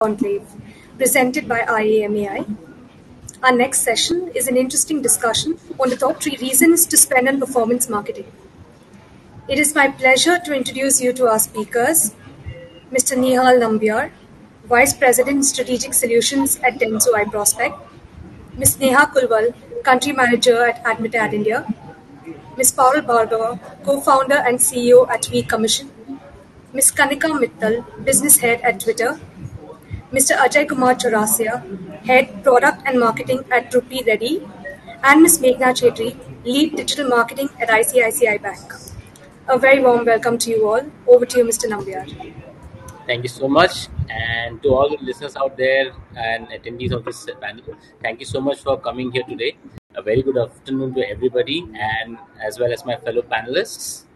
Conclave, presented by IAMAI. Our next session is an interesting discussion on the top 3 reasons to spend on performance marketing. It is my pleasure to introduce you to our speakers, Mr. Nihal Nambiar, Vice President Strategic Solutions at Denso iProspect, Ms. Neha Kulwal, Country Manager at Admitad India, Ms. Parul Bhargava, Co-founder and CEO at We Commission, Ms. Kanika Mittal, Business Head at Twitter, Mr. Ajay Kumar Chaurasia, Head Product and Marketing at Rupi Reddy, and Ms. Meghna Chetri, Lead Digital Marketing at ICICI Bank. A very warm welcome to you all. Over to you, Mr. Nambiar. Thank you so much. And to all the listeners out there and attendees of this panel, thank you so much for coming here today. A very good afternoon to everybody, and as well as my fellow panelists.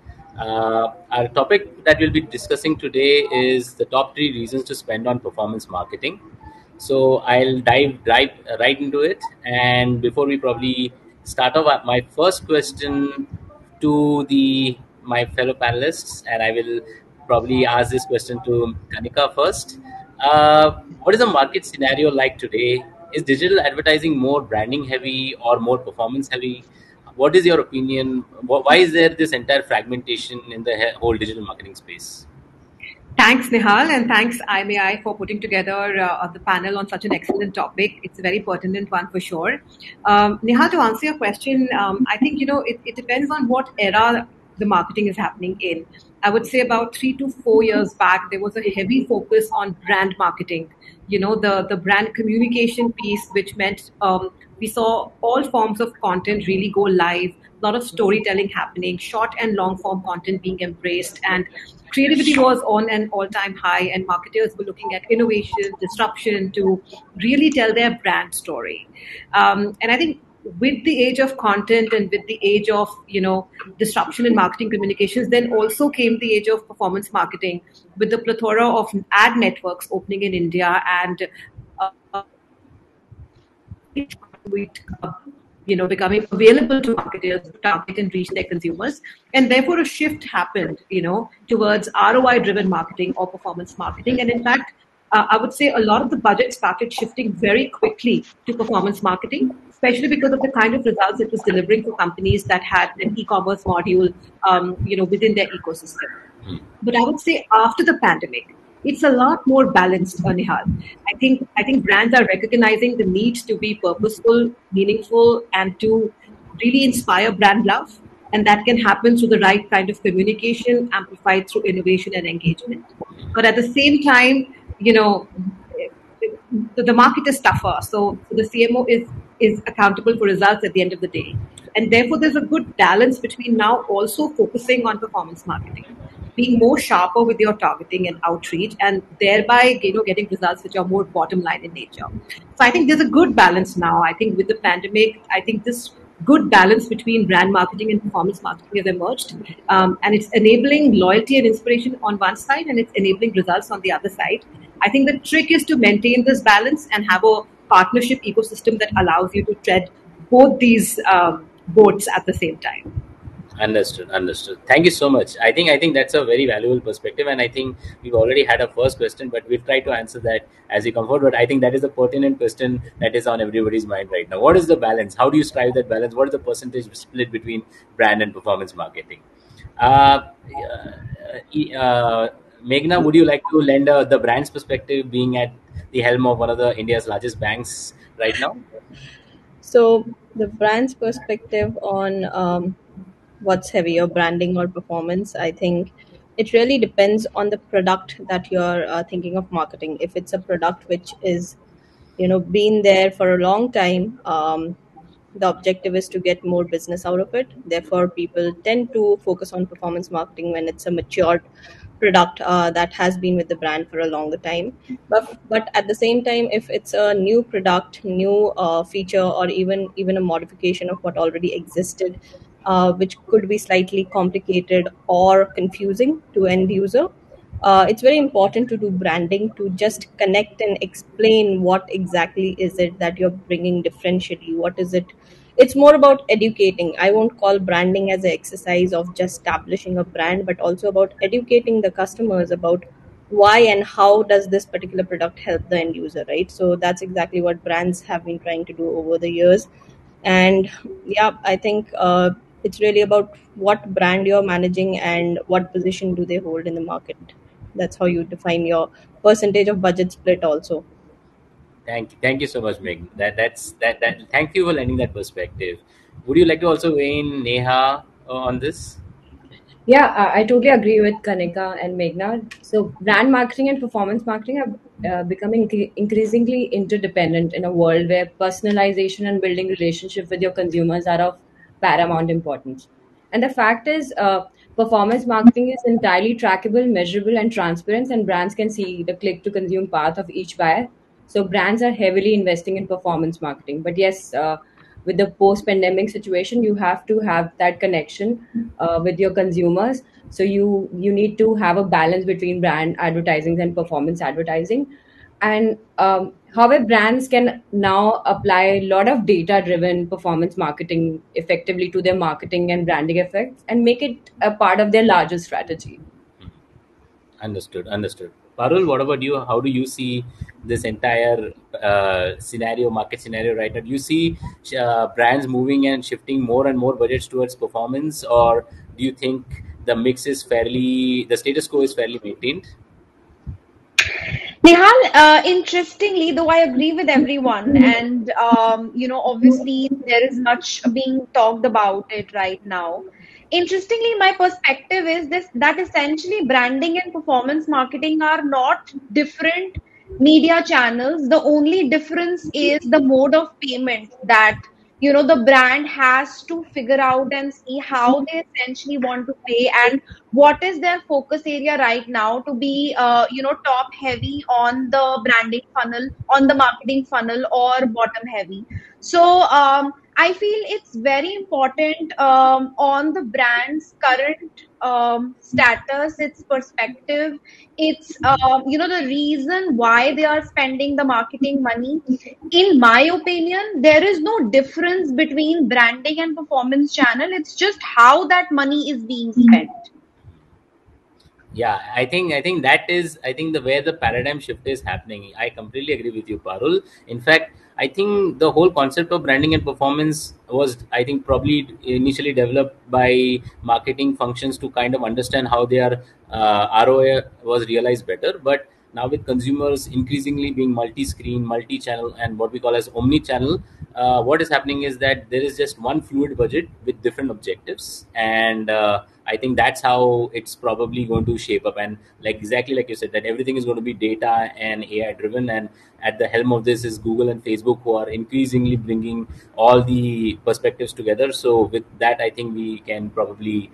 Our topic that we'll be discussing today is the top 3 reasons to spend on performance marketing. So I'll dive right into it. And before we probably start off, my first question to my fellow panelists, and I will probably ask this question to Kanika first. What is the market scenario like today? Is digital advertising more branding heavy or more performance heavy? What is your opinion? Why is there this entire fragmentation in the whole digital marketing space? Thanks, Nihal, and thanks, IMAI, for putting together the panel on such an excellent topic. It's a very pertinent one for sure. Nihal, to answer your question, I think, it depends on what era the marketing is happening in. I would say about 3 to 4 years back, there was a heavy focus on brand marketing. The brand communication piece, which meant we saw all forms of content really go live, a lot of storytelling happening, short and long form content being embraced, and creativity was on an all-time high, and marketers were looking at innovation, disruption to really tell their brand story. And I think with the age of content and with the age of, disruption in marketing communications, then also came the age of performance marketing with the plethora of ad networks opening in India and becoming available to marketers to target and reach their consumers. And therefore a shift happened, towards ROI-driven marketing or performance marketing. And in fact, I would say a lot of the budget started shifting very quickly to performance marketing, especially because of the kind of results it was delivering for companies that had an e-commerce module, within their ecosystem. But I would say after the pandemic, it's a lot more balanced, Nihal. I think brands are recognizing the need to be purposeful, meaningful, and to really inspire brand love. And that can happen through the right kind of communication, amplified through innovation and engagement. But at the same time, the market is tougher. So the CMO is accountable for results at the end of the day. And therefore, there's a good balance between now also focusing on performance marketing, being more sharper with your targeting and outreach, and thereby, getting results which are more bottom line in nature. So I think there's a good balance now. I think with the pandemic, I think this good balance between brand marketing and performance marketing has emerged. And it's enabling loyalty and inspiration on one side, and it's enabling results on the other side. I think the trick is to maintain this balance and have a partnership ecosystem that allows you to tread both these boats at the same time. Understood. Thank you so much. I think that's a very valuable perspective, and I think we've already had a first question, but we'll try to answer that as we come forward. But I think that is a pertinent question that is on everybody's mind right now. What is the balance? How do you strive that balance? What is the percentage split between brand and performance marketing? Meghna, would you like to lend the brand's perspective, being at the helm of one of India's largest banks right now? So the brand's perspective on what's heavier, branding or performance, I think it really depends on the product that you're thinking of marketing. If it's a product which is, been there for a long time, the objective is to get more business out of it. Therefore, people tend to focus on performance marketing when it's a matured product that has been with the brand for a longer time. But at the same time, if it's a new product, new feature, or even a modification of what already existed, which could be slightly complicated or confusing to end user, it's very important to do branding to just connect and explain what exactly is it that you're bringing differentially. What is it? It's more about educating. I won't call branding as an exercise of just establishing a brand, but also about educating the customers about why and how does this particular product help the end user, right? So that's exactly what brands have been trying to do over the years. And yeah, I think it's really about what brand you're managing and what position do they hold in the market. That's how you define your percentage of budget split also. Thank you so much, Meg. That. Thank you for lending that perspective. Would you like to also weigh in, Neha, on this? Yeah, I totally agree with Kanika and Meghna. So, brand marketing and performance marketing are becoming increasingly interdependent in a world where personalization and building relationship with your consumers are of paramount importance. And the fact is, performance marketing is entirely trackable, measurable, and transparent, and brands can see the click to consume path of each buyer. So, brands are heavily investing in performance marketing. But yes, with the post pandemic situation, you have to have that connection with your consumers. So you need to have a balance between brand advertising and performance advertising. And however, brands can now apply a lot of data driven performance marketing effectively to their marketing and branding effects and make it a part of their larger strategy. Understood. Parul, what about you? How do you see this entire market scenario right now? Do you see brands moving and shifting more and more budgets towards performance, or do you think the status quo is fairly maintained? Nihal, interestingly, though I agree with everyone, and obviously there is much being talked about it right now. Interestingly, my perspective is this: that essentially branding and performance marketing are not different media channels. The only difference is the mode of payment that the brand has to figure out and see how they essentially want to pay, and what is their focus area right now to be top heavy on the branding funnel, on the marketing funnel, or bottom heavy. So I feel it's very important on the brand's current status, its perspective, it's the reason why they are spending the marketing money. In my opinion, there is no difference between branding and performance channel. It's just how that money is being spent. Yeah, I think that is, I think, the where the paradigm shift is happening. I completely agree with you, Parul. In fact, I think the whole concept of branding and performance was, I think, probably initially developed by marketing functions to kind of understand how their ROI was realized better. But now with consumers increasingly being multi-screen, multi-channel, and what we call as omni-channel, what is happening is that there is just one fluid budget with different objectives, and I think that's how it's probably going to shape up. And exactly like you said, that everything is going to be data and AI driven, and at the helm of this is Google and Facebook, who are increasingly bringing all the perspectives together. So with that, I think we can probably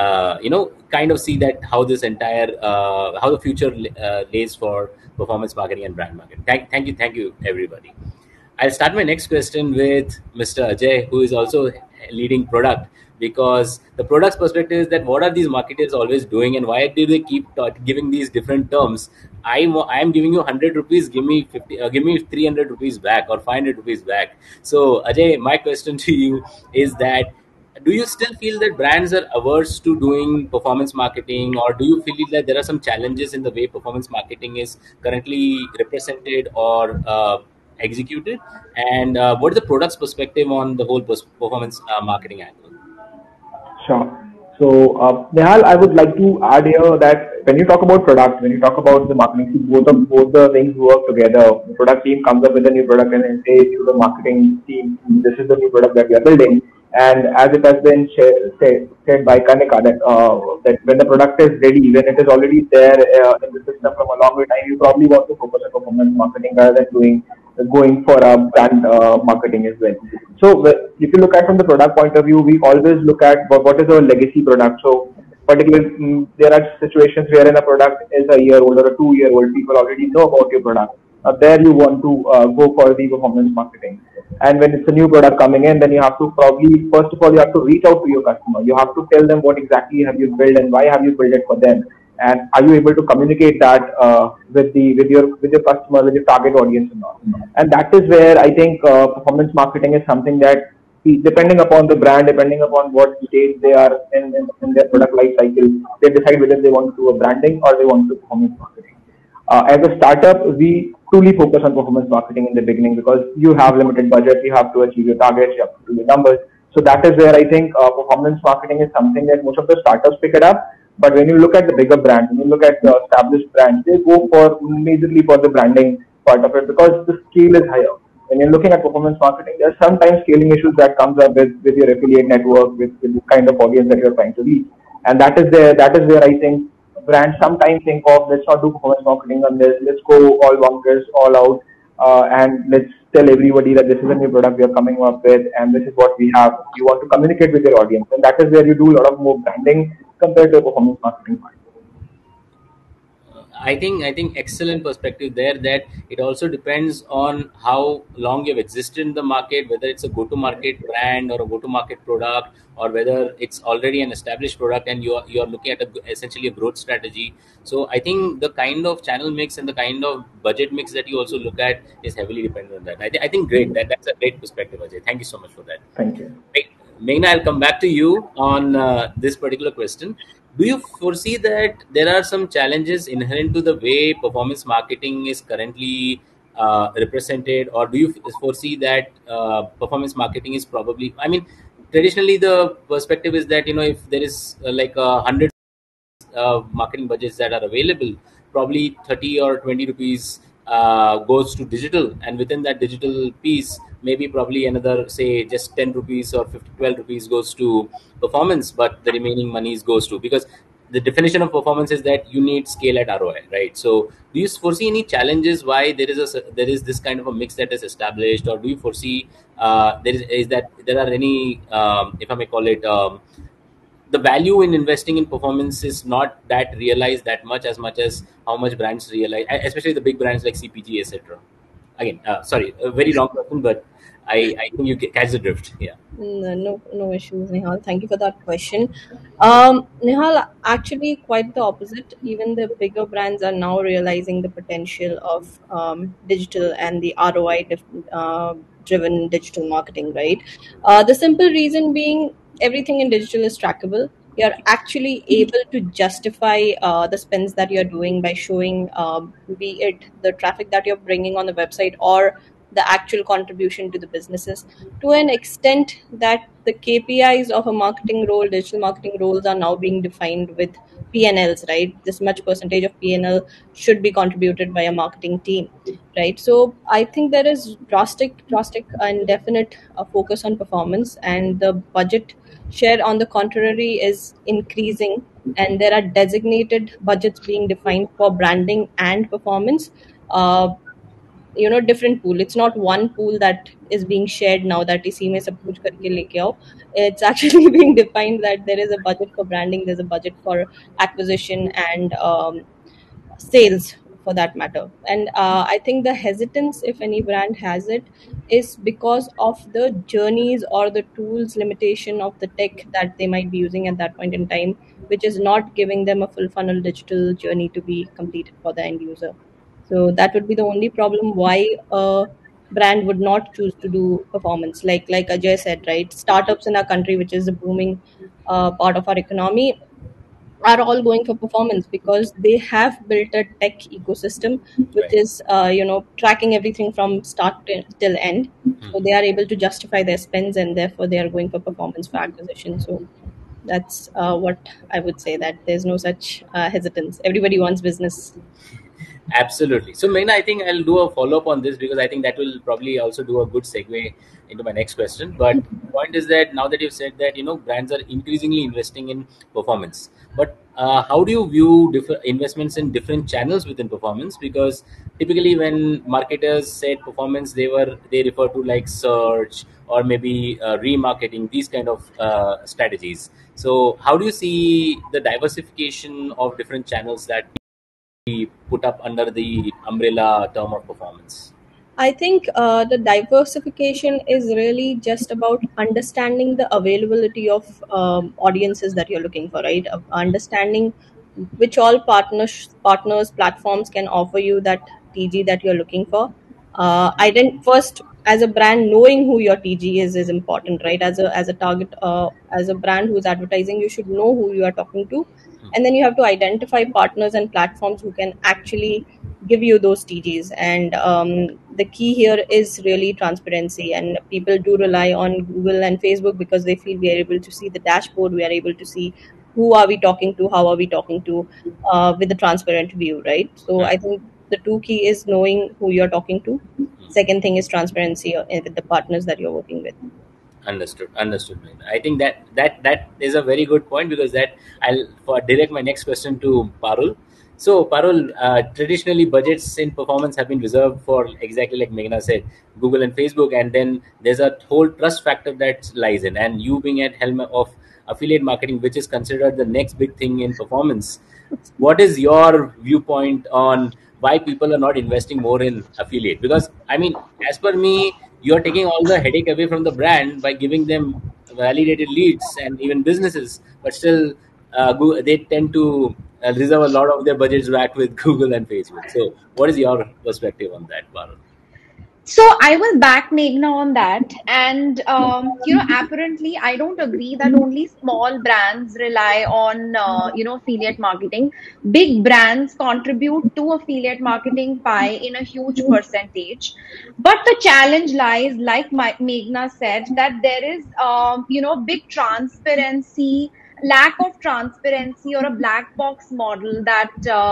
kind of see that how this entire how the future lays for performance marketing and brand marketing. Thank you everybody. I'll start my next question with Mr. Ajay, who is also leading product, because the product's perspective is that what are these marketers always doing, and why do they keep giving these different terms? I'm giving you 100 rupees, give me 50, give me 300 rupees back, or 500 rupees back. So Ajay, my question to you is that, do you still feel that brands are averse to doing performance marketing, or do you feel that there are some challenges in the way performance marketing is currently represented or executed? And what is the product's perspective on the whole performance marketing angle? Sure. So, Nihal, I would like to add here that when you talk about product, when you talk about the marketing team, both the things work together. The product team comes up with a new product and then says to the marketing team, "This is the new product that we are building." And as it has been said by Kanika, that when the product is ready, when it is already there in the system from a longer time, you probably want to focus on performance marketing rather than going for a brand marketing as well. So if you look at from the product point of view, we always look at what is our legacy product. So particularly, there are situations wherein a product is a year old or a 2 year old. People already know about your product. There you want to go for the performance marketing. And when it's a new product coming in, then you have to probably, first of all, you have to reach out to your customer. You have to tell them what exactly have you built and why have you built it for them. And are you able to communicate that with your customer, with your target audience or not? And that is where I think performance marketing is something that, depending upon the brand, depending upon what stage they are in their product life cycle, they decide whether they want to do a branding or they want to do performance marketing. As a startup, we truly focus on performance marketing in the beginning because you have limited budget, you have to achieve your targets, you have to do your numbers. So that is where I think performance marketing is something that most of the startups pick it up. But when you look at the bigger brands, when you look at the established brands, they go for majorly for the branding part of it because the scale is higher. When you're looking at performance marketing, there are sometimes scaling issues that comes up with your affiliate network, with the kind of audience that you're trying to reach. And that is where I think brands sometimes think of, let's not do performance marketing on this, let's go all bunkers, all out, and let's tell everybody that this is a new product we are coming up with and this is what we have. You want to communicate with your audience, and that is where you do a lot of more branding compared to a performance marketing part. I think excellent perspective there, that it also depends on how long you've existed in the market, whether it's a go-to-market brand or a go-to-market product, or whether it's already an established product and you're looking at essentially a growth strategy. So I think the kind of channel mix and the kind of budget mix that you also look at is heavily dependent on that. I think great. That's a great perspective, Ajay. Thank you so much for that. Thank you. Meghna, I'll come back to you on this particular question. Do you foresee that there are some challenges inherent to the way performance marketing is currently represented, or do you foresee that performance marketing is probably, I mean, traditionally the perspective is that, if there is like 100 marketing budgets that are available, probably 30 or 20 rupees goes to digital, and within that digital piece, maybe probably another, say, just 10 rupees or 12 rupees goes to performance, but the remaining monies goes to, because the definition of performance is that you need scale at ROI, right? So do you foresee any challenges why there is this kind of a mix that is established, or do you foresee there are any, if I may call it, the value in investing in performance is not that realized that much as how much brands realize, especially the big brands like CPG, etc. Again, sorry, a very long question, but I think you catch the drift. Yeah. No issues, Nihal. Thank you for that question. Nihal, actually, quite the opposite. Even the bigger brands are now realizing the potential of digital and the ROI driven digital marketing, right? The simple reason being everything in digital is trackable. You're actually able to justify the spends that you're doing by showing, be it the traffic that you're bringing on the website or the actual contribution to the businesses, to an extent that the KPIs of a marketing role, digital marketing roles, are now being defined with PNLs, right? This much percentage of PNL should be contributed by a marketing team, right? So I think there is drastic and definite focus on performance, and the budget share, on the contrary, is increasing, and there are designated budgets being defined for branding and performance. Different pool. It's not one pool that is being shared now that इसी में सब कुछ करके लेके आओ. It's actually being defined that there is a budget for branding, there's a budget for acquisition and sales, for that matter. And I think the hesitance, if any brand has it, is because of the journeys or the tools limitation of the tech that they might be using at that point in time, which is not giving them a full funnel digital journey to be completed for the end user. So that would be the only problem why a brand would not choose to do performance. Like Ajay said, right? Startups in our country, which is a booming part of our economy, are all going for performance because they have built a tech ecosystem which Right. is tracking everything from start till end. So they are able to justify their spends, and therefore they are going for performance for acquisition. So that's what I would say, that there's no such hesitance. Everybody wants business. Absolutely. So, Meghna, I think I'll do a follow up on this because I think that will probably also do a good segue into my next question. But the point is that now that you've said that brands are increasingly investing in performance, but how do you view different investments in different channels within performance? Because typically, when marketers said performance, they refer to like search or maybe remarketing, these kind of strategies. So, how do you see the diversification of different channels that we put up under the umbrella term of performance? I think the diversification is really just about understanding the availability of audiences that you're looking for, right? Understanding which all partners, platforms can offer you that TG that you're looking for. First, as a brand, knowing who your TG is important, right? As a target, as a brand who's advertising, you should know who you are talking to, and then you have to identify partners and platforms who can actually give you those TGs. And the key here is really transparency. And people do rely on Google and Facebook because they feel we are able to see the dashboard, we are able to see who are we talking to, how are we talking to, with a transparent view, right? So I think the two key is knowing who you're talking to. Second thing is transparency with the partners that you're working with. Understood. Meghna. I think that is a very good point, because I'll direct my next question to Parul. So Parul, traditionally budgets in performance have been reserved for, exactly like Meghna said, Google and Facebook, and then there's a whole trust factor that lies in. And you being at helm of affiliate marketing, which is considered the next big thing in performance, what is your viewpoint on why people are not investing more in affiliate? Because I mean, as per me, you're taking all the headache away from the brand by giving them validated leads and even businesses, but still they tend to reserve a lot of their budgets back with Google and Facebook. So what is your perspective on that, Varun? So I will back Meghna on that. And, apparently I don't agree that only small brands rely on, affiliate marketing. Big brands contribute to affiliate marketing pie in a huge percentage. But the challenge lies, like Meghna said, that there is, big transparency, lack of transparency, or a black box model that,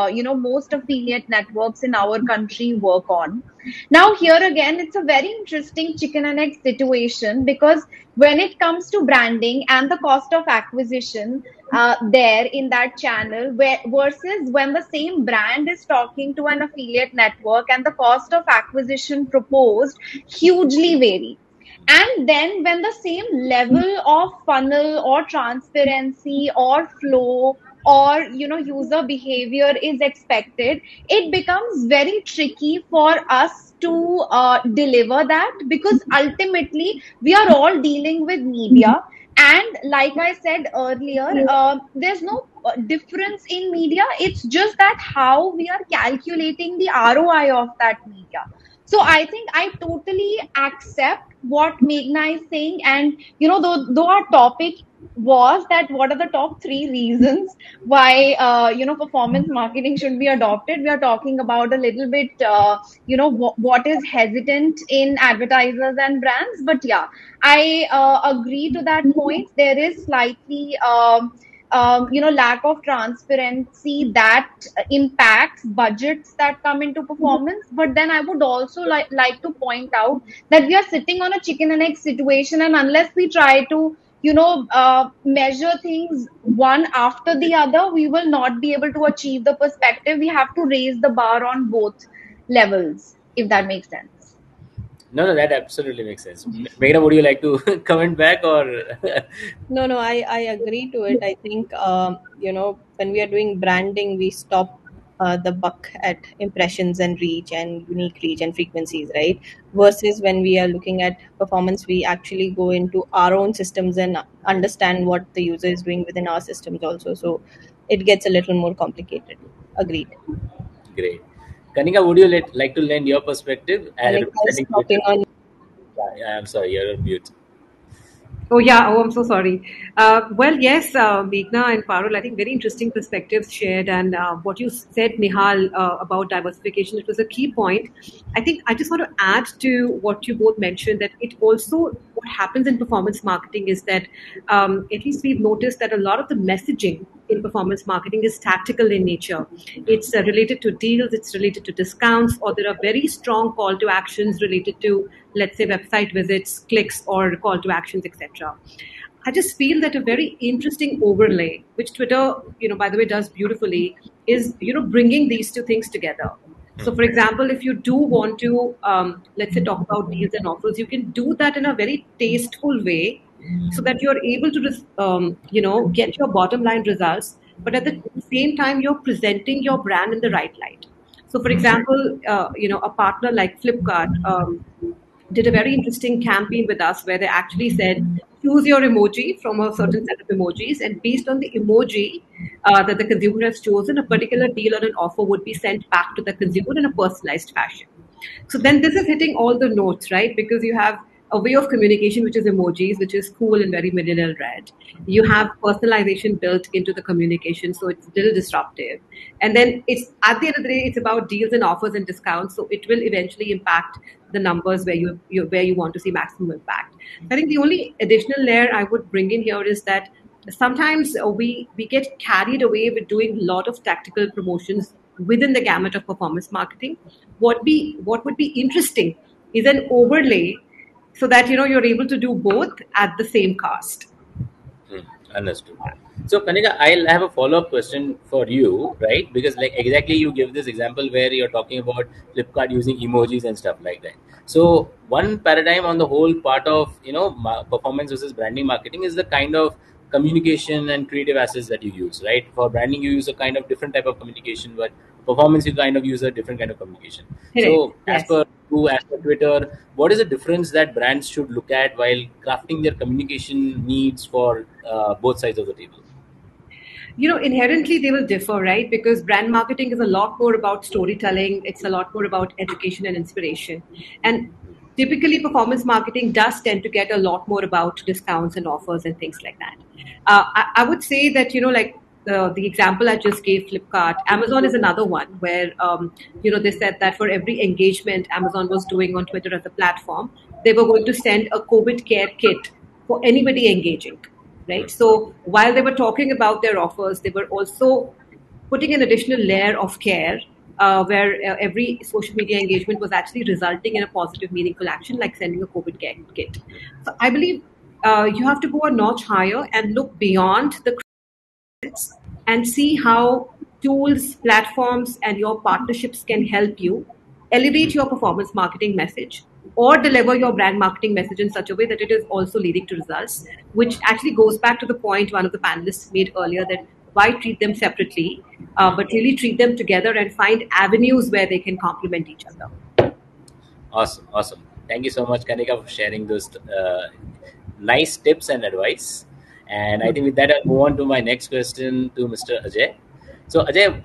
most affiliate networks in our country work on. Now, here again, it's a very interesting chicken and egg situation, because when it comes to branding and the cost of acquisition there in that channel, versus when the same brand is talking to an affiliate network, and the cost of acquisition proposed hugely vary. And then when the same level of funnel or transparency or flow or user behavior is expected, it becomes very tricky for us to deliver that, because ultimately we are all dealing with media. And like I said earlier, there's no difference in media. It's just that how we are calculating the ROI of that media. So I think I totally accept what Meghna is saying. And, though our topic was that what are the top 3 reasons why, performance marketing should be adopted, we are talking about a little bit, what is hesitant in advertisers and brands. But yeah, I agree to that point. There is slightly, lack of transparency that impacts budgets that come into performance. But then I would also like to point out that we are sitting on a chicken and egg situation, and unless we try to measure things one after the other, we will not be able to achieve the perspective. We have to raise the bar on both levels, if that makes sense. No, that absolutely makes sense. Meghna, would you like to comment back, or? No, I agree to it. I think, when we are doing branding, we stop the buck at impressions and reach and unique reach and frequencies, right? Versus when we are looking at performance, we actually go into our own systems and understand what the user is doing within our systems also. So it gets a little more complicated. Agreed. Great. Kanika, would you like to lend your perspective? I'm sorry, you're on mute. Oh, yeah. Oh, I'm so sorry. Well, yes, Meghna and Parul, I think very interesting perspectives shared. And what you said, Nihal, about diversification, it was a key point. I think I just want to add to what you both mentioned, that it also, what happens in performance marketing is that at least we've noticed that a lot of the messaging in performance marketing is tactical in nature. It's related to deals, it's related to discounts, or there are very strong call to actions related to, let's say, website visits, clicks, or call to actions, etc. I just feel that a very interesting overlay, which Twitter, by the way, does beautifully, is, bringing these two things together. So, for example, if you do want to, let's say, talk about deals and offers, you can do that in a very tasteful way, so that you're able to, get your bottom line results, but at the same time, you're presenting your brand in the right light. So, for example, a partner like Flipkart did a very interesting campaign with us where they actually said, choose your emoji from a certain set of emojis, and based on the emoji that the consumer has chosen, a particular deal or an offer would be sent back to the consumer in a personalized fashion. So then this is hitting all the notes, right? Because you have a way of communication which is emojis, which is cool and very millennial red. You have personalization built into the communication, so it's still disruptive. And then it's at the end of the day, it's about deals and offers and discounts, so it will eventually impact the numbers where you want to see maximum impact. I think the only additional layer I would bring in here is that sometimes we get carried away with doing a lot of tactical promotions within the gamut of performance marketing. What would be interesting is an overlay so that you're able to do both at the same cost. Understood. So Kanika, I'll have a follow-up question for you, right? Because like exactly you give this example where you're talking about Flipkart using emojis and stuff like that. So one paradigm on the whole part of performance versus branding marketing is the kind of communication and creative assets that you use, right? For branding, you use a kind of different type of communication, but performance, you kind of use a different kind of communication. So as per Twitter, what is the difference that brands should look at while crafting their communication needs for both sides of the table? Inherently they will differ, right? Because brand marketing is a lot more about storytelling. It's a lot more about education and inspiration. And typically performance marketing does tend to get a lot more about discounts and offers and things like that. I would say that, the example I just gave, Flipkart, Amazon is another one where, they said that for every engagement Amazon was doing on Twitter as a platform, they were going to send a COVID care kit for anybody engaging, right? So while they were talking about their offers, they were also putting an additional layer of care where every social media engagement was actually resulting in a positive, meaningful action, like sending a COVID care kit. So I believe you have to go a notch higher and look beyond the and see how tools, platforms, and your partnerships can help you elevate your performance marketing message or deliver your brand marketing message in such a way that it is also leading to results, which actually goes back to the point one of the panelists made earlier, that why treat them separately, but really treat them together and find avenues where they can complement each other. Awesome. Thank you so much, Kanika, for sharing those nice tips and advice. And I think with that, I'll move on to my next question to Mr. Ajay. So Ajay,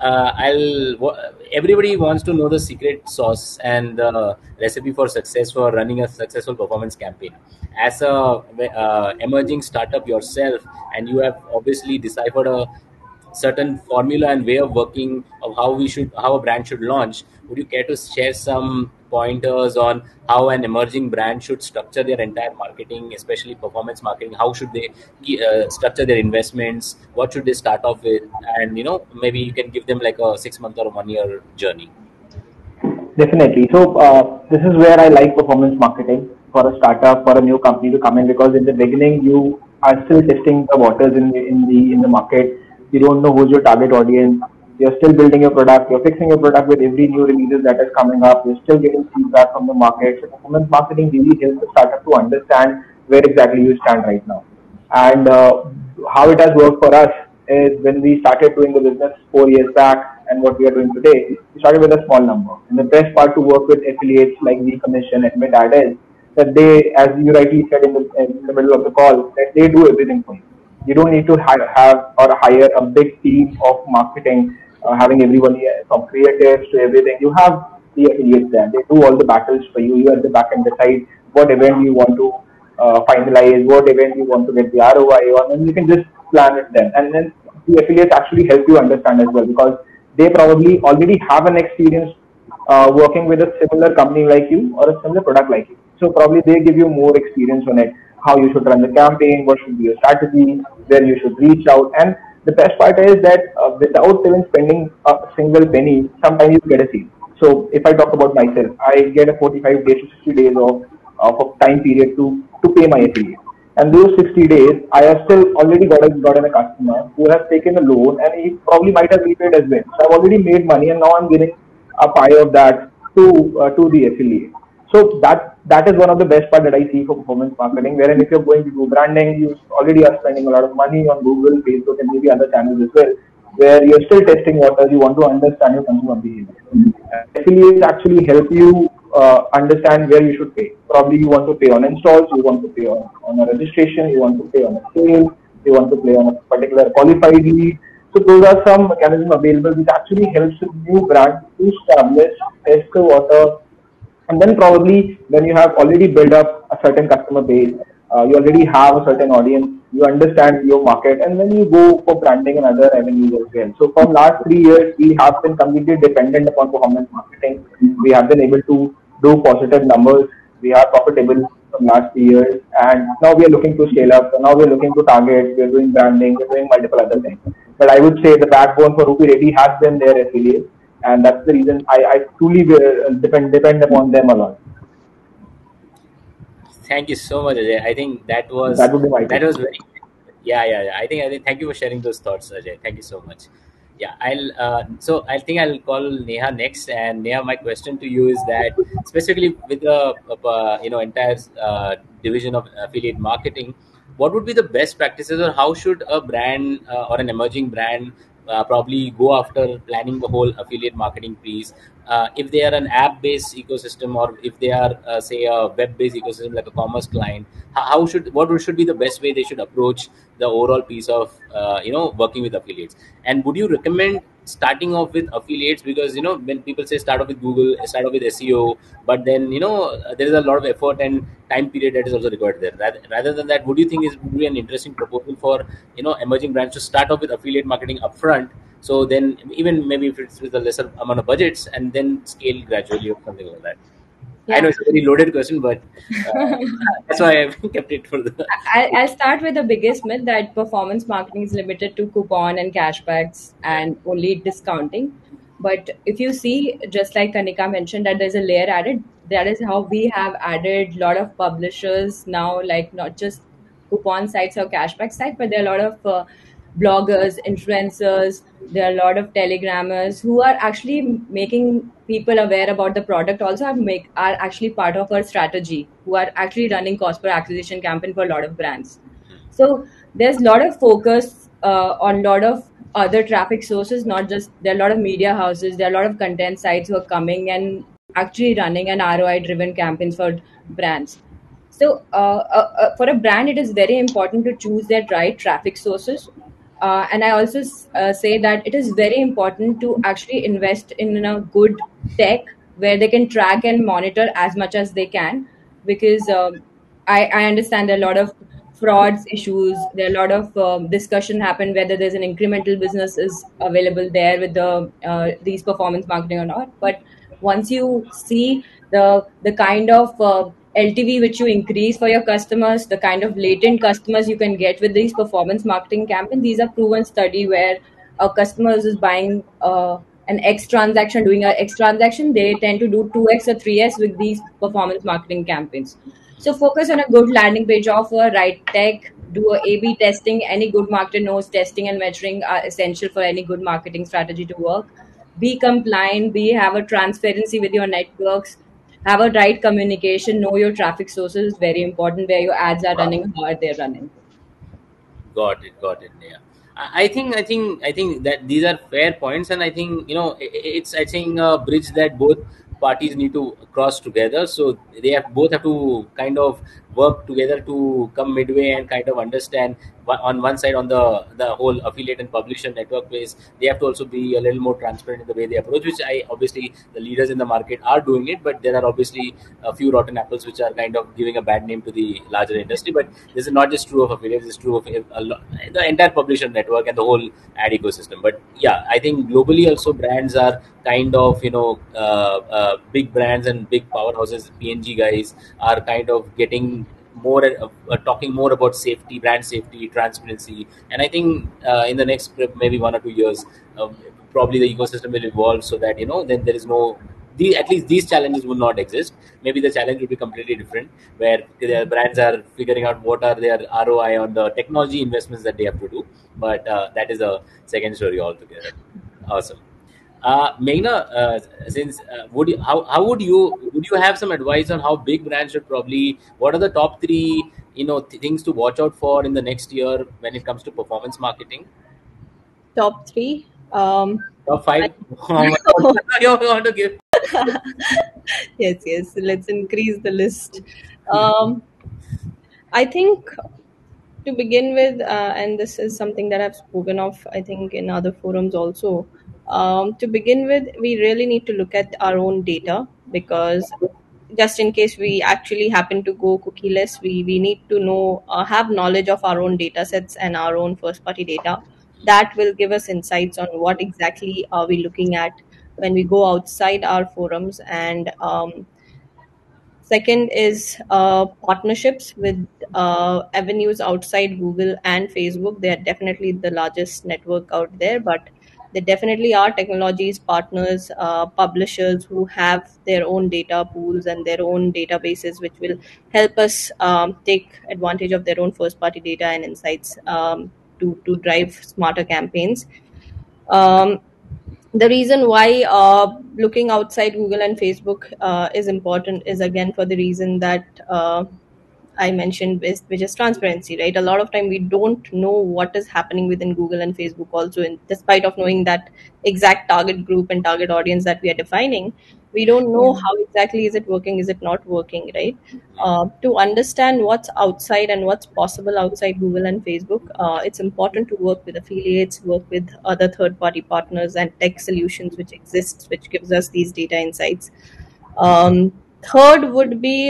everybody wants to know the secret sauce and the recipe for success for running a successful performance campaign. As a emerging startup yourself, and you have obviously deciphered a certain formula and way of working of how a brand should launch. Would you care to share some pointers on how an emerging brand should structure their entire marketing, especially performance marketing? How should they structure their investments? What should they start off with? And maybe you can give them like a 6-month or a 1-year journey. Definitely. So this is where I like performance marketing for a startup, for a new company to come in, because in the beginning you are still testing the waters in the market. You don't know who's your target audience. You're still building your product. You're fixing your product with every new releases that is coming up. You're still getting feedback from the market. So performance marketing really helps the startup to understand where exactly you stand right now. And how it has worked for us is when we started doing the business 4 years back and what we are doing today, we started with a small number. And the best part to work with affiliates like WeCommission and MidAd is that they, as you rightly said in the middle of the call, that they do everything for you. You don't need to hire a big team of marketing, having everyone here, from creatives to everything. You have the affiliates there. They do all the battles for you. You at the back end decide what event you want to finalize, what event you want to get the ROI on, and you can just plan it then. And then the affiliates actually help you understand as well, because they probably already have an experience working with a similar company like you or a similar product like you. So probably they give you more experience on it, how you should run the campaign, what should be your strategy, where you should reach out. And the best part is that without even spending a single penny, sometimes you get a sale. So if I talk about myself, I get a 45 days to 60 days of time period to pay my affiliate. And those 60 days, I have still already gotten a customer who has taken a loan, and he probably might have repaid as well. So I've already made money, and now I'm giving a pie of that to the affiliate. So that is one of the best part that I see for performance marketing, wherein if you're going to do branding, you already are spending a lot of money on Google, Facebook, and maybe other channels as well, where you're still testing waters, you want to understand your consumer behavior. Affiliates actually help you understand where you should pay. Probably you want to pay on installs, you want to pay on a registration, you want to pay on a sale, you want to pay on a particular qualified lead. So those are some mechanisms available which actually helps a new brand to establish, test the water. And then probably when you have already built up a certain customer base, you already have a certain audience, you understand your market, and then you go for branding and other avenues as well. So from last 3 years, we have been completely dependent upon performance marketing. We have been able to do positive numbers. We are profitable from last 3 years, and now we are looking to scale up. So now we are looking to target. We are doing branding. We are doing multiple other things. But I would say the backbone for Rupee Reddy has been their affiliates, and that's the reason I truly depend upon them a lot. Thank you so much, Ajay. I think that was That would be my take. very, yeah. I think thank you for sharing those thoughts, Ajay. Thank you so much. Yeah, so I think I'll call Neha next. And Neha, my question to you is that specifically with the entire division of affiliate marketing, what would be the best practices, or how should a brand or an emerging brand probably go after planning the whole affiliate marketing piece? If they are an app-based ecosystem, or if they are say a web-based ecosystem like a commerce client, what should be the best way they should approach the overall piece of working with affiliates? And would you recommend starting off with affiliates? Because when people say start off with Google, start off with SEO, but then there is a lot of effort and time period that is also required there. Rather than that, would you think it would be an interesting proposal for emerging brands to start off with affiliate marketing upfront? So then, even maybe if it's with a lesser amount of budgets, and then scale gradually or something like that. I know it's a very loaded question, but that's why I've kept it for the. I'll start with the biggest myth that performance marketing is limited to coupon and cashbacks and only discounting. But if you see, just like Kanika mentioned, that there's a layer added, that is how we have added a lot of publishers now, like not just coupon sites or cashback sites, but there are a lot of bloggers, influencers, there are a lot of telegrammers who are actually making people aware about the product, also are actually part of our strategy, who are actually running cost per acquisition campaign for a lot of brands. So there's a lot of focus on a lot of other traffic sources, not just, there are a lot of media houses, there are a lot of content sites who are coming and actually running an ROI driven campaigns for brands. So for a brand, it is very important to choose their right traffic sources. And I also say that it is very important to actually invest in a good tech where they can track and monitor as much as they can, because I understand there are a lot of frauds issues. There are a lot of discussion happen whether there's an incremental business is available there with these performance marketing or not. But once you see the kind of LTV which you increase for your customers, the kind of latent customers you can get with these performance marketing campaigns, these are proven study where a customer is buying an X transaction, doing a X transaction, they tend to do 2X or 3X with these performance marketing campaigns. So focus on a good landing page offer, right tech, do a A/B testing. Any good marketer knows testing and measuring are essential for any good marketing strategy to work. Be compliant, have a transparency with your networks, have a right communication, know your traffic sources is very important, where your ads are running, how are they running. Got it. Yeah, I think that these are fair points, and I think it's a bridge that both parties need to cross together. So they both have to kind of work together to come midway and kind of understand. On one side, on the whole affiliate and publisher network base, they have to also be a little more transparent in the way they approach, which obviously the leaders in the market are doing it, but there are obviously a few rotten apples which are kind of giving a bad name to the larger industry. But this is not just true of affiliates; it's true of the entire publisher network and the whole ad ecosystem. But yeah, I think globally also brands are kind of big brands and big powerhouses, P&G guys, are kind of getting more talking more about safety, brand safety, transparency. And I think in the next maybe 1 or 2 years, probably the ecosystem will evolve so that then there is no at least these challenges will not exist. Maybe the challenge will be completely different, where the brands are figuring out what are their ROI on the technology investments that they have to do. But that is a second story altogether. Awesome. Meghna, since how would you have some advice on how big brands should probably, what are the top 3 things to watch out for in the next year when it comes to performance marketing? Top 3. Top 5. You want to give? Yes. Let's increase the list. I think to begin with, and this is something that I've spoken of, I think, in other forums also. To begin with, we really need to look at our own data, because just in case we actually happen to go cookieless, we need to know, have knowledge of our own data sets and our own first party data. That will give us insights on what exactly are we looking at when we go outside our forums. And second is partnerships with avenues outside Google and Facebook. They are definitely the largest network out there, but there definitely are technologies, partners, publishers who have their own data pools and their own databases, which will help us take advantage of their own first party data and insights to drive smarter campaigns. Um, the reason why looking outside Google and Facebook is important is again for the reason that I mentioned, which is transparency, right? A lot of time we don't know what is happening within Google and Facebook also, in despite of knowing that exact target group and target audience that we are defining, we don't know how exactly is it working, is it not working, right? To understand what's outside and what's possible outside Google and Facebook, it's important to work with affiliates, work with other third-party partners and tech solutions which exists, which gives us these data insights. Third would be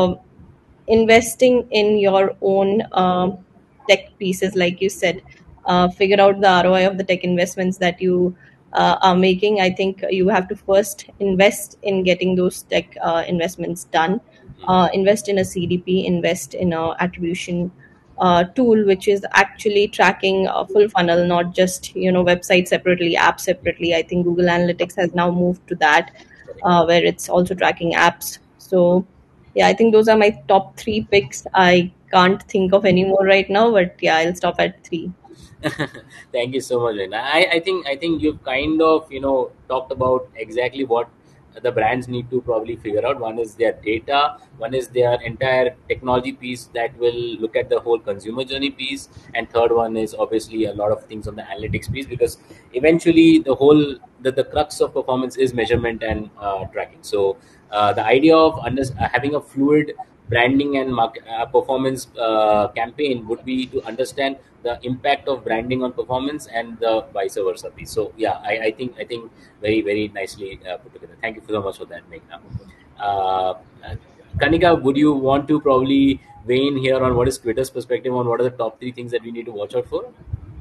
investing in your own tech pieces, like you said. Figure out the ROI of the tech investments that you are making. I think you have to first invest in getting those tech investments done. Invest in a CDP, invest in a attribution tool which is actually tracking a full funnel, not just website separately, app separately. I think Google Analytics has now moved to that, where it's also tracking apps. So yeah, I think those are my top three picks. I can't think of any more right now, but yeah, I'll stop at three. Thank you so much, Reena. I think you've kind of talked about exactly what the brands need to probably figure out. One is their data, one is their entire technology piece that will look at the whole consumer journey piece, and third one is obviously a lot of things on the analytics piece, because eventually the crux of performance is measurement and tracking. So the idea of having a fluid branding and performance campaign would be to understand the impact of branding on performance and the vice versa piece. So yeah, I think very very nicely put together. Thank you so much for that, Meghna. Uh, Kanika, would you want to probably weigh in here on what is Twitter's perspective on what are the top three things that we need to watch out for?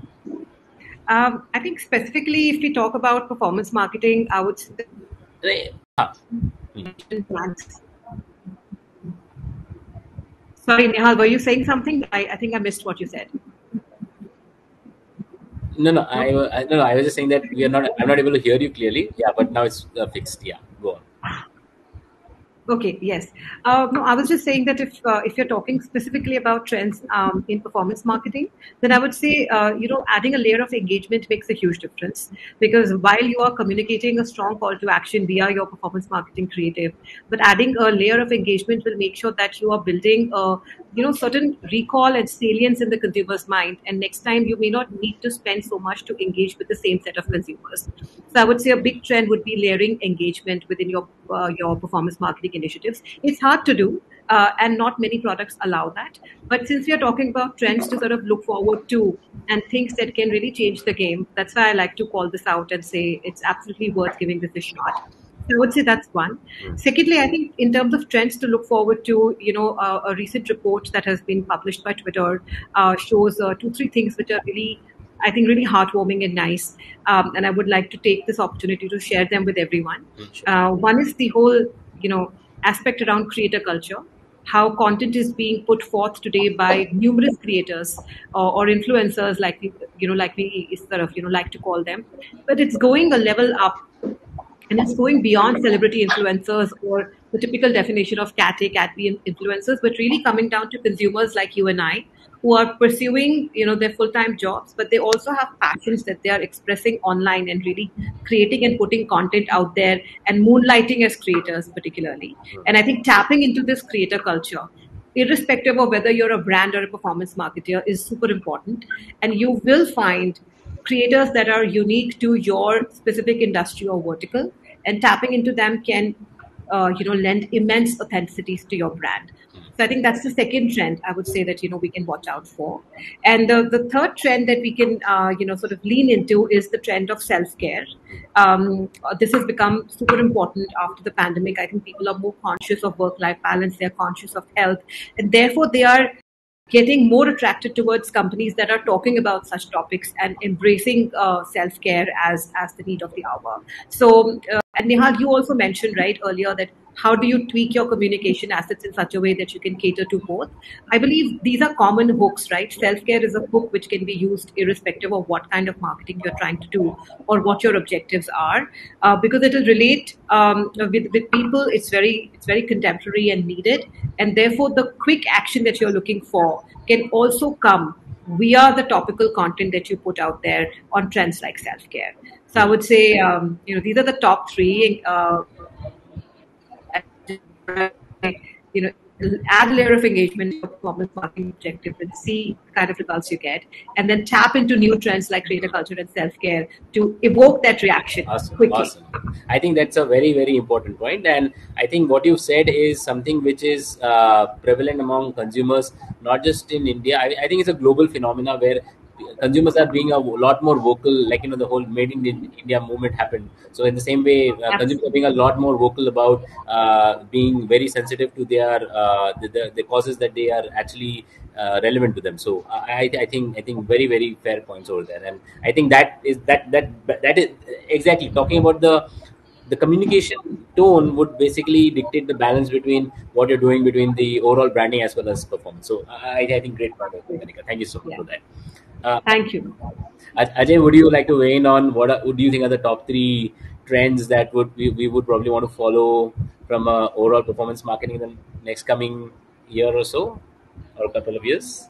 I think specifically if we talk about performance marketing, I would say brands. Sorry, Nihal, were you saying something? I think I missed what you said. No, I was just saying that I'm not able to hear you clearly. Yeah, but now it's fixed. Yeah, go on. Okay, yes. No, I was just saying that if you're talking specifically about trends in performance marketing, then I would say adding a layer of engagement makes a huge difference, because while you are communicating a strong call to action via your performance marketing creative, but adding a layer of engagement will make sure that you are building certain recall and salience in the consumer's mind, and next time you may not need to spend so much to engage with the same set of consumers. So I would say a big trend would be layering engagement within your performance marketing initiatives. It's hard to do, and not many products allow that. But since we are talking about trends to sort of look forward to and things that can really change the game, that's why I like to call this out and say it's absolutely worth giving this a shot. So I would say that's one. Secondly, I think in terms of trends to look forward to, a recent report that has been published by Twitter shows 2-3 things which are really, I think, really heartwarming and nice. And I would like to take this opportunity to share them with everyone. One is the whole, aspect around creator culture, how content is being put forth today by numerous creators or influencers, like we sort of, like to call them. But it's going a level up, and it's going beyond celebrity influencers or the typical definition of cat A, cat B influencers, but really coming down to consumers like you and I, who are pursuing, their full-time jobs, but they also have passions that they are expressing online and really creating and putting content out there and moonlighting as creators particularly. And I think tapping into this creator culture, irrespective of whether you're a brand or a performance marketer, is super important. And you will find creators that are unique to your specific industry or vertical, and tapping into them can lend immense authenticities to your brand. So I think that's the second trend I would say that we can watch out for. And the third trend that we can sort of lean into is the trend of self-care. This has become super important after the pandemic. I think people are more conscious of work-life balance. They're conscious of health, and therefore they are getting more attracted towards companies that are talking about such topics and embracing self-care as the need of the hour. So, and Nihal, you also mentioned right earlier that how do you tweak your communication assets in such a way that you can cater to both? I believe these are common hooks, right? Self-care is a hook which can be used irrespective of what kind of marketing you're trying to do or what your objectives are, because it will relate with people. It's very contemporary and needed, and therefore the quick action that you're looking for can also come via the topical content that you put out there on trends like self-care. So I would say, these are the top three. Add a layer of engagement for performance marketing objective and see the kind of results you get, and then tap into new trends like creator culture and self-care to evoke that reaction quickly. Awesome. I think that's a very, very important point. And I think what you said is something which is prevalent among consumers, not just in India. I think it's a global phenomena where consumers are being a lot more vocal, like the whole made in India movement happened. So in the same way, consumers are being a lot more vocal about being very sensitive to their the causes that they are actually relevant to them. So I think very, very fair points over there. And I think that is exactly talking about the communication tone would basically dictate the balance between what you're doing between the overall branding as well as performance. So I think great point, Kanika. Thank you so much for that. Thank you. Ajay, would you like to weigh in on what do you think are the top three trends that we would probably want to follow from overall performance marketing in the next coming year or so, or a couple of years?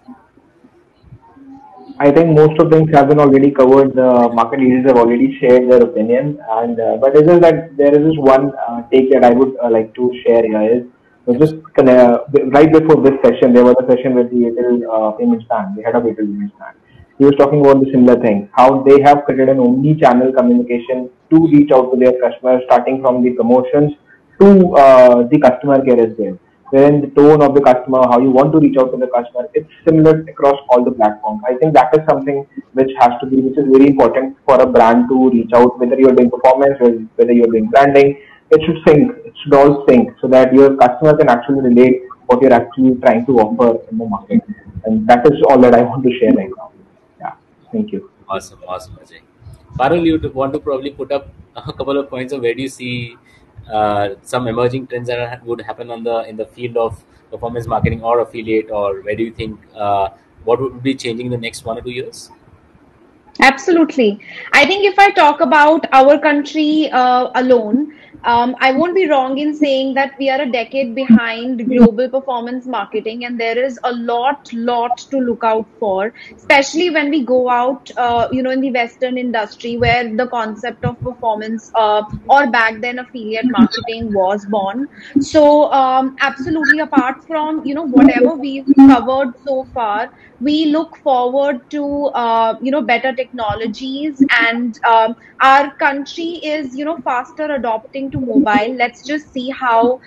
I think most of things have been already covered. The market leaders have already shared their opinion, and but it's just that there is this one take that I would like to share here is just right before this session, there was a session with the Airtel Payments Bank, the head of Airtel Payments Bank. He was talking about the similar thing, how they have created an omni-channel communication to reach out to their customers, starting from the promotions to the customer care as well. Wherein the tone of the customer, how you want to reach out to the customer, it's similar across all the platforms. I think that is something which is very important for a brand to reach out, whether you're doing performance, whether you're doing branding, it should sync, it should all sync so that your customer can actually relate what you're actually trying to offer in the market. And that is all that I want to share right now. Yeah, thank you. Awesome, Ajay. Parul, you want to probably put up a couple of points of where do you see some emerging trends that would happen in the field of performance marketing or affiliate, or where do you think what would be changing in the next 1 or 2 years? Absolutely. I think if I talk about our country alone, I won't be wrong in saying that we are a decade behind global performance marketing, and there is a lot to look out for, especially when we go out, in the Western industry where the concept of performance or back then affiliate marketing was born. So, absolutely, apart from, whatever we've covered so far, we look forward to, better technologies, and our country is, faster adopting to mobile. Let's just see how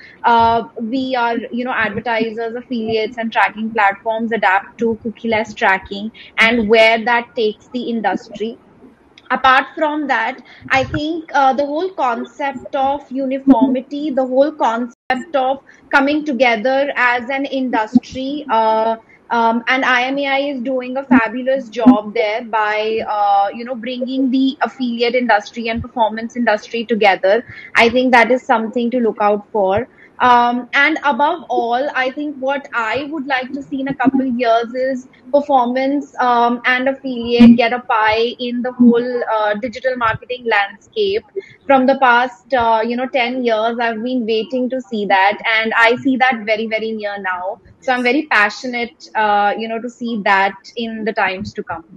we are, advertisers, affiliates, and tracking platforms adapt to cookieless tracking and where that takes the industry. Apart from that, I think the whole concept of uniformity, the whole concept of coming together as an industry, and IMAI is doing a fabulous job there by, bringing the affiliate industry and performance industry together. I think that is something to look out for. And above all, I think what I would like to see in a couple of years is performance and affiliate get a pie in the whole digital marketing landscape. From the past, 10 years, I've been waiting to see that, and I see that very, very near now. So I'm very passionate, to see that in the times to come.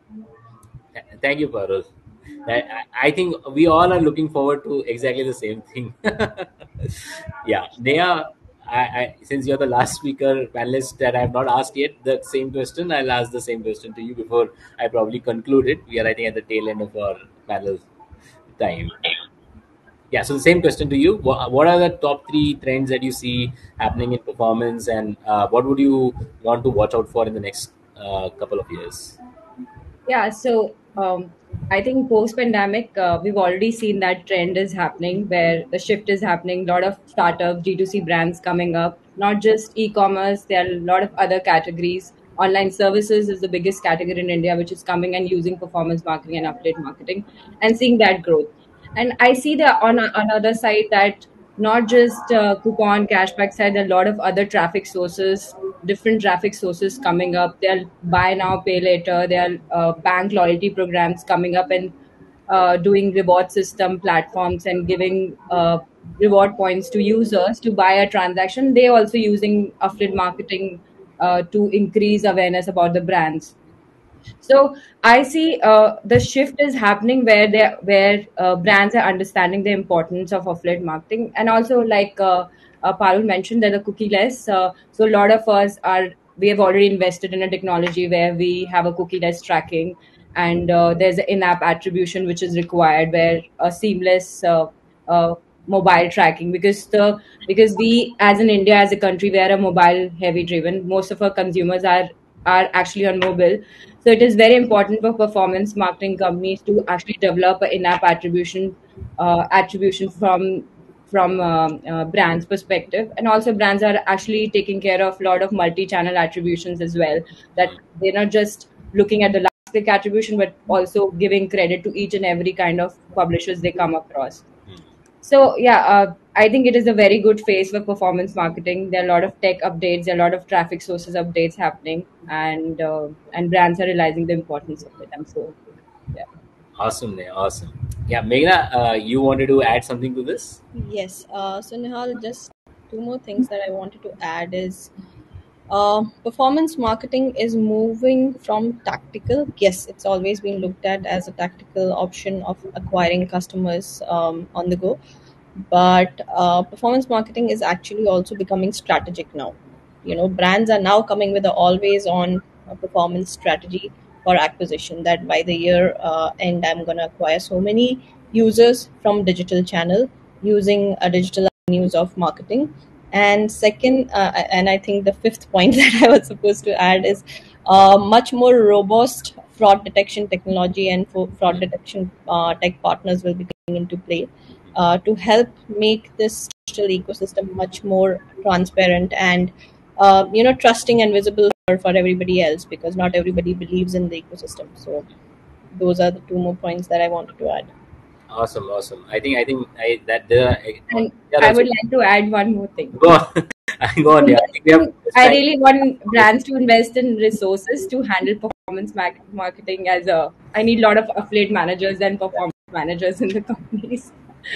Thank you, Parul. I think we all are looking forward to exactly the same thing. Yeah, Neha, since you're the last speaker panelist that I have not asked yet the same question, I'll ask the same question to you before I probably conclude it. We are, I think, at the tail end of our panel time. Yeah, so the same question to you. What are the top 3 trends that you see happening in performance, and what would you want to watch out for in the next couple of years? Yeah, so I think post pandemic, we've already seen that trend is happening where the shift is happening. A lot of startup D2C brands coming up, not just e commerce, there are a lot of other categories. Online services is the biggest category in India, which is coming and using performance marketing and affiliate marketing and seeing that growth. And I see the on other side that not just coupon cashback side, there are a lot of other traffic sources, different traffic sources coming up. There are buy now, pay later. There are bank loyalty programs coming up and doing reward system platforms and giving reward points to users to buy a transaction. They also using affiliate marketing to increase awareness about the brands. So I see the shift is happening where brands are understanding the importance of affiliate marketing, and also like Parul mentioned, that the cookie-less. So a lot of us are we have already invested in a technology where we have a cookie-less tracking, and there's an in-app attribution which is required, where a seamless mobile tracking, because we as in India as a country, we are a mobile heavy driven. Most of our consumers are actually on mobile, so it is very important for performance marketing companies to actually develop an in-app attribution from brands perspective. And also brands are actually taking care of a lot of multi-channel attributions as well, that they're not just looking at the last click attribution but also giving credit to each and every kind of publishers they come across. So yeah, I think it is a very good phase for performance marketing. There are a lot of tech updates, there are a lot of traffic sources updates happening, and brands are realizing the importance of it. And so, yeah. Awesome, awesome. Yeah, Meghna, you wanted to add something to this? Yes. So Nihal, just two more things that I wanted to add is performance marketing is moving from tactical. Yes, it's always been looked at as a tactical option of acquiring customers on the go, but performance marketing is actually also becoming strategic now. Brands are now coming with an always on performance strategy for acquisition, that by the year end I'm going to acquire so many users from digital channel using a digital avenues of marketing. And second, and I think the fifth point that I was supposed to add is much more robust fraud detection technology, and fraud detection tech partners will be coming into play to help make this digital ecosystem much more transparent and trusting and visible for everybody else, because not everybody believes in the ecosystem. So those are the two more points that I wanted to add. Awesome. I think that there. And I would like to add one more thing. Go on. Go on. Yeah. I really want brands to invest in resources to handle performance marketing. I need a lot of affiliate managers and performance managers in the companies.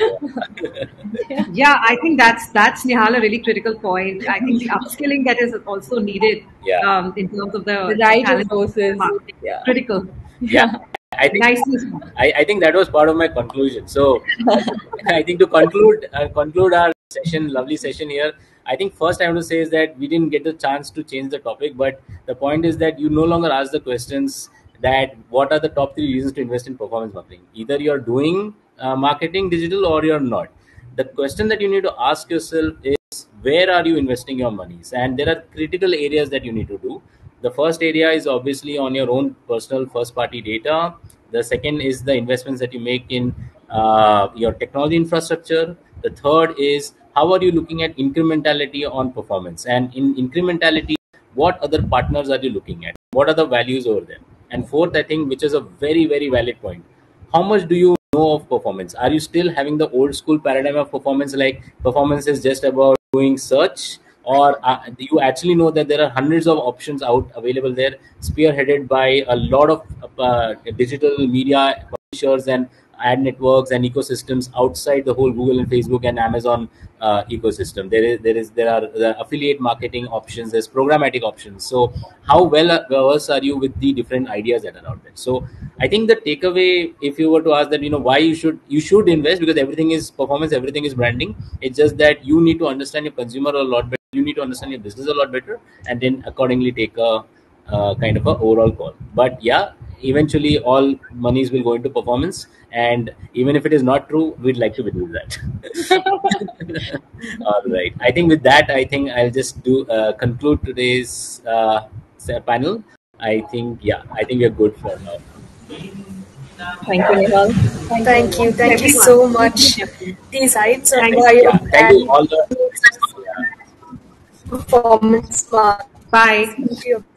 Yeah, I think that's Nihal a really critical point. I think the upskilling that is also needed in terms of the right resources. Yeah. Critical. Yeah. I think that was part of my conclusion. So I think to conclude our session, lovely session here, I think first I want to say is that we didn't get the chance to change the topic, but the point is that you no longer ask the questions that what are the top 3 reasons to invest in performance marketing. Either you're doing marketing digital or you're not. The question that you need to ask yourself is, where are you investing your monies? And there are critical areas that you need to do. The first area is obviously on your own personal first party data. The second is the investments that you make in your technology infrastructure. The third is, how are you looking at incrementality on performance? And in incrementality, what other partners are you looking at? What are the values over there? And fourth, I think, which is a very, very valid point, how much do you know of performance? Are you still having the old school paradigm of performance, like performance is just about doing search? Or do you actually know that there are hundreds of options out available there, spearheaded by a lot of digital media publishers and ad networks and ecosystems outside the whole Google and Facebook and Amazon ecosystem? There are the affiliate marketing options, there's programmatic options. So how well versed are you with the different ideas that are out there? So I think the takeaway, if you were to ask that, why you should invest, because everything is performance, everything is branding. It's just that you need to understand your consumer a lot better. You need to understand your business a lot better, and then accordingly take a kind of a overall call. But yeah, eventually all monies will go into performance, and even if it is not true, we'd like to believe that. All right, I think with that, I think I'll just conclude today's panel. I think we're good for now. Thank you, Nihal. Thank you so much. These heights are Thank why Yeah, thank you all the performance mark. Bye. Thank you.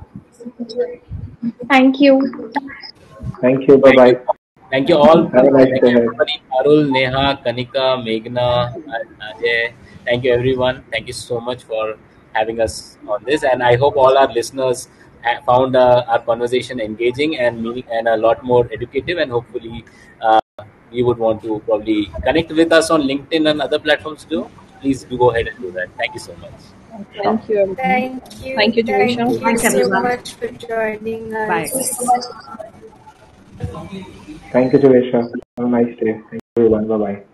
Thank you. Thank you. Bye bye. Thank you all. Have a nice Thank day you ahead. everybody. Parul, Neha, Kanika, Meghna, and Ajay. Thank you everyone. Thank you so much for having us on this. And I hope all our listeners found our conversation engaging and meaning and a lot more educative. And hopefully, you would want to probably connect with us on LinkedIn and other platforms too. Please do go ahead and do that. Thank you so much. Thank you, everyone. Thank you. Thank you, Javisha. Thanks, so everyone. much for joining us. Bye. Thank you, Javesha. Have a nice day. Thank you, everyone. Bye bye.